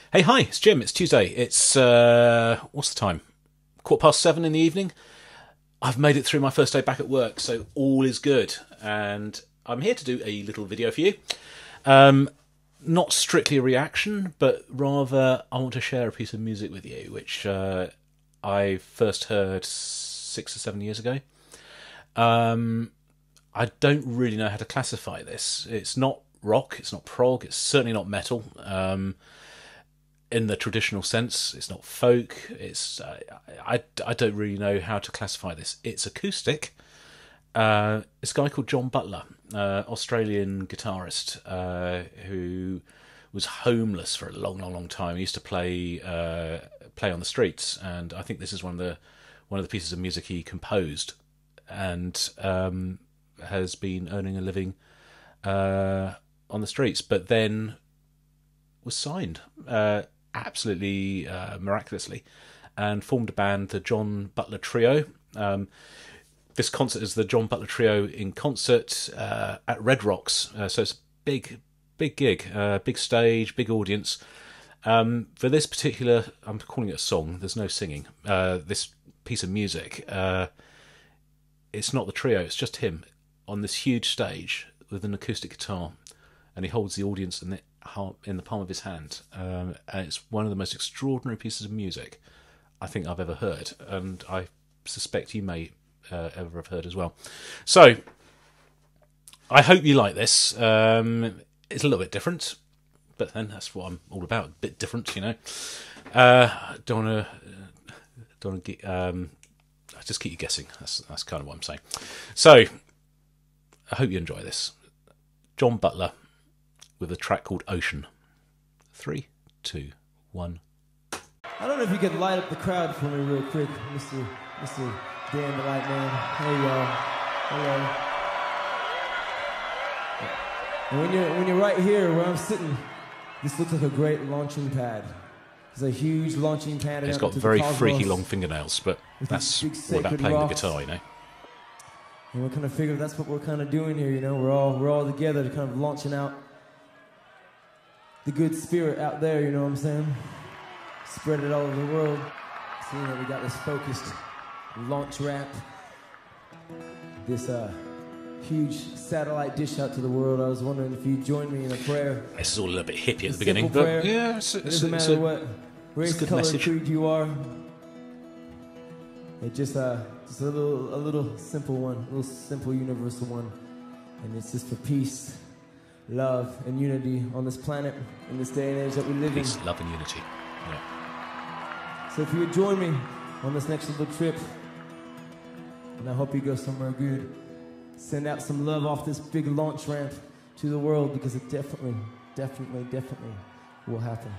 Hey, hi, it's Jim. It's Tuesday. It's, what's the time? 7:15 in the evening. I've made it through my first day back at work, so all is good. And I'm here to do a little video for you. Not strictly a reaction, but rather I want to share a piece of music with you, which I first heard 6 or 7 years ago. I don't really know how to classify this. It's not rock, it's not prog, it's certainly not metal. In the traditional sense, it's not folk. I don't really know how to classify this. It's acoustic. It's a guy called John Butler, Australian guitarist, who was homeless for a long, long, long time. He used to play on the streets, and I think this is one of the pieces of music he composed, and has been earning a living on the streets. But then was signed absolutely miraculously, and formed a band, the John Butler Trio. This concert is the John Butler Trio in concert at Red Rocks, so it's a big gig, big stage, big audience. For this particular, I'm calling it a song, there's no singing, this piece of music, it's not the trio, it's just him on this huge stage with an acoustic guitar, and he holds the audience in the palm of his hand. And it's one of the most extraordinary pieces of music I think I've ever heard, and I suspect you may ever have heard as well. So I hope you like this. It's a little bit different, but then that's what I'm all about, a bit different, you know. Don't want to get, I just keep you guessing. That's kind of what I'm saying. So I hope you enjoy this. John Butler with a track called Ocean. 3, 2, 1. I don't know if you could light up the crowd for me real quick, Mr. Dan the Light Man. Hey y'all. Hello. And when you're right here where I'm sitting, this looks like a great launching pad. It's a huge launching pad. He's got very freaky long fingernails, but that's all about playing the guitar, you know. And we kind of figured that's what we're kind of doing here, you know. We're all together to kind of launching out the good spirit out there, you know what I'm saying? Spread it all over the world. Seeing that we got this focused launch ramp, this huge satellite dish out to the world. I was wondering if you'd join me in a prayer. This is all a little bit hippie at the beginning, but prayer. Yeah, it doesn't matter what race, color, creed you are. It just a little simple one, a little simple universal one, and it's just for peace, love, and unity on this planet in this day and age that we live in. Peace, love, and unity. Yeah. So if you would join me on this next little trip, and I hope you go somewhere good, send out some love off this big launch ramp to the world, because it definitely will happen.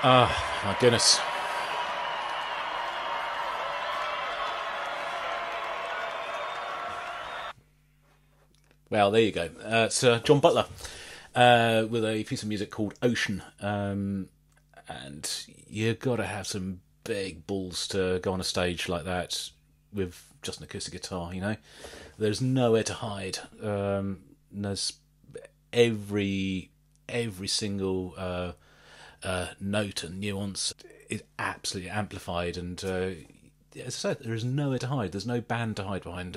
Ah, my goodness. Well, there you go. It's John Butler with a piece of music called Ocean. And you got to have some big balls to go on a stage like that with just an acoustic guitar, you know. There's nowhere to hide. There's every single note and nuance is absolutely amplified, and as I said, there is nowhere to hide. There's no band to hide behind.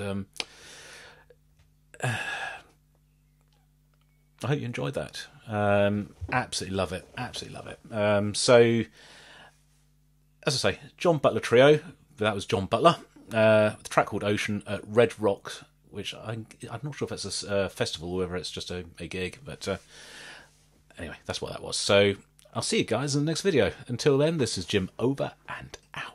I hope you enjoyed that. Absolutely love it. Absolutely love it. So, as I say, John Butler Trio. That was John Butler. The track called Ocean at Red Rock, which I'm not sure if it's a festival or whether it's just a gig. But anyway, that's what that was. So, I'll see you guys in the next video. Until then, this is Jim over and out.